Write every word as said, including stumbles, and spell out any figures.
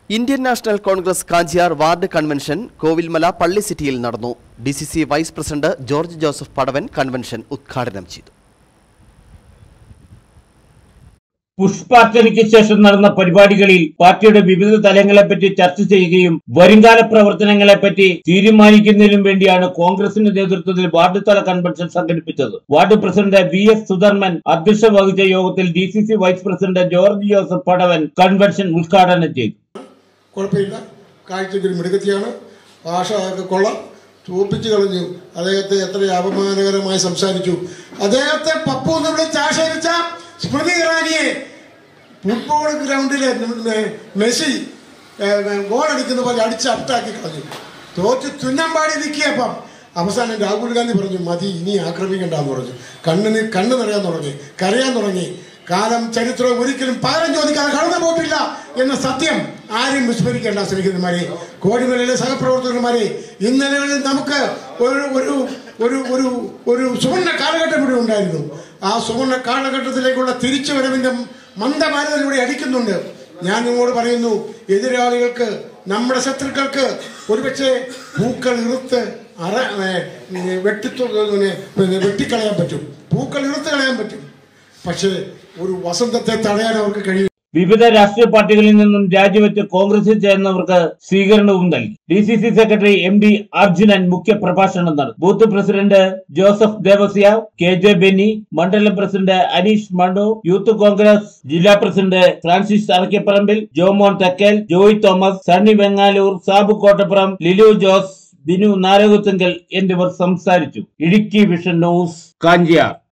Indian National Congress Kanchiyar ward convention Kovilmala പള്ളി സിറ്റിയിൽ നടന്നു. D C C vice president George Joseph Padavan convention ഉദ്ഘാടനം ചെയ്തു. പുഷ്പാർച്ചനയ്ക്ക് ശേഷം നടന്ന പരിപാടികളിൽ പാർട്ടിയുടെ വിവിധ തലങ്ങളെപ്പറ്റി ചർച്ച ചെയ്യുകയും വരുംകാല പ്രവർത്തനങ്ങളെപ്പറ്റി തീരുമാനിക്കുന്നതിനും വേണ്ടിയാണ് കോൺഗ്രസിന്റെ നേതൃത്വത്തിൽ വാർഡ് തല കൺവെൻഷൻ സംഘടിപ്പിച്ചത്. Ward president V S Sudharman അധ്യക്ഷത വഹിച്ച യോഗത്തിൽ D C C vice president George Joseph Padavan convention ഉദ്ഘാടനം ചെയ്തു. കുഴപ്പമില്ല, കാഴ്ചയ്ക്കൊരു മിടുക്കത്തിയാണ്, ഭാഷ കൊള്ളാം, തോപ്പിച്ചു കളഞ്ഞു. അദ്ദേഹത്തെ എത്ര അപമാനകരമായി സംസാരിച്ചു. അദ്ദേഹത്തെ പപ്പു എന്ന് വിളിച്ച് ആക്ഷേപിച്ച സ്മൃതി ഇറാനിയെ ഫുട്ബോൾ ഗ്രൗണ്ടിലെ മെസ്സി ഗോൾ അടിക്കുന്ന പോലെ അടിച്ച് ഔട്ടാക്കി കളഞ്ഞു. തോറ്റ് തുന്നമ്പാടി നിൽക്കിയപ്പം അവസാനം രാഹുൽ ഗാന്ധി പറഞ്ഞു, മതി, ഇനി ആക്രമിക്കണ്ടെന്ന് പറഞ്ഞു. കണ്ണിന് കണ്ണ് നിറയാൻ തുടങ്ങി, കരയാൻ തുടങ്ങി. കാലം ചരിത്രവും ഒരിക്കലും പകരം ചോദിക്കാതെ കടന്നു പോയിട്ടില്ല എന്ന സത്യം ആരും വിസ്മരിക്കേണ്ട. സ്നേഹിതന്മാരെ, കോടിമലയിലെ സഹപ്രവർത്തകന്മാരെ, ഇന്നലകളിൽ നമുക്ക് ഒരു ഒരു ഒരു ഒരു ഒരു സുവർണ്ണ കാലഘട്ടം ഇവിടെ ഉണ്ടായിരുന്നു. ആ സുവർണ്ണ കാലഘട്ടത്തിലേക്കുള്ള തിരിച്ചുവരവിന്റെ മന്ദമാരതിലൂടെ അടിക്കുന്നുണ്ട്. ഞാൻ നിങ്ങളോട് പറയുന്നു, എതിരാളികൾക്ക്, നമ്മുടെ ശത്രുക്കൾക്ക് ഒരുപക്ഷെ പൂക്കൾ ഇറുത്ത് അറ വെട്ടിത്തു വെട്ടിക്കളയാൻ പറ്റും, പൂക്കൾ ഇറുത്ത് കളയാൻ പറ്റും. പക്ഷേ ഒരു വസന്തത്തെ തടയാൻ അവർക്ക് കഴിയും. വിവിധ രാഷ്ട്രീയ പാർട്ടികളിൽ നിന്നും രാജിവെച്ച് കോൺഗ്രസിൽ ചേർന്നവർക്ക് സ്വീകരണവും നൽകി. D C C secretary M D Arjunan മുഖ്യ പ്രഭാഷണം നടത്തി. Booth president Joseph Devasya, K J Benny, മണ്ഡലം president Aneesh Mandu, youth Congress ജില്ലാ president Francis Arakkaparambil, Jomon Thekkel, Joy Thomas, Sunny Vengaloor, Sabu Kottappuram, Lilu Jose, Binu Narakuthunkal എന്നിവർ സംസാരിച്ചു. Idukki vision news, Kanchiyar.